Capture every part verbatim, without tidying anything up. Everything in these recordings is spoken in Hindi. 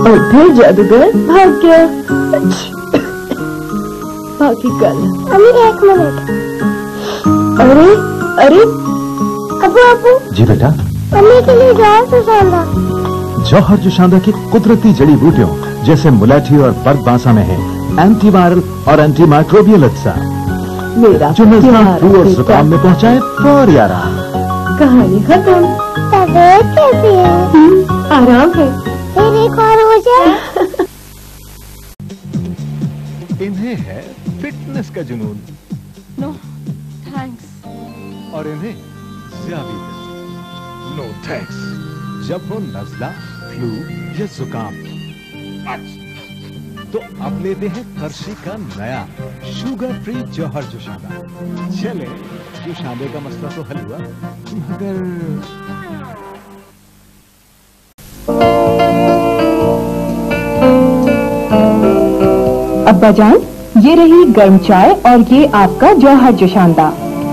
और फिर जादूगर भाग गया। बाकी कल। अम्मी एक मिनट। अरे अरे अबू अबू। जी बेटा। अम्मी के लिए जौहर जोशांदा। जौहर जोशांदा की कुदरती जड़ी बूटियों जैसे मुलैठी और बर्गबासा में है एंटी वायरल और एंटी माइक्रोबियल अज्जा, मेरा जो नज़ला, फ्लू और जुकाम में पहुंचाए फौरी आराम। कहानी खत्म। तबीयत कैसी है? आराम है। फिर एक और हो जाए। इन्हें है फिटनेस का जुनून। No thanks. और इन्हें ज़ियादती। No thanks. जब हो नज़ला, फ्लू या जुकाम तो अब लेते हैं करशी का नया शुगर फ्री जौहर जोशांदा। चले, जोशांदे का मसला तो हल हुआ, मगर अब्बा जान, ये रही गर्म चाय और ये आपका जौहर जोशांदा।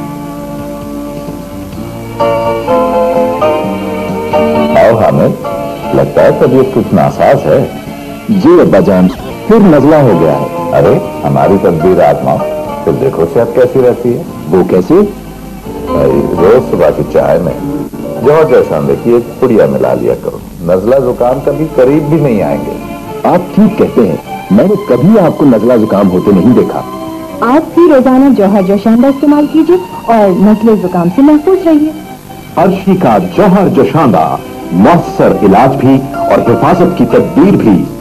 आओ हामिद, लगता है तबीयत कुछ नासाज है। जी अब्बा जान, फिर नज़ला हो गया है। अरे हमारी तकदीर आजमाओ, फिर देखो सेहत कैसी रहती है। वो कैसी? रोज सुबह की चाय में जौहर जोशांदे की एक पुड़िया मिला लिया करो, नज़ला जुकाम कभी करीब भी नहीं आएंगे। आप ठीक कहते हैं, मैंने कभी आपको नज़ला जुकाम होते नहीं देखा। आप भी रोजाना जौहर जोशांदा इस्तेमाल कीजिए और नज़ले जुकाम से महफूज रहिए। अर्शी का जौहर जोशांदा, मौसर इलाज भी और हिफाजत की तदबीर भी।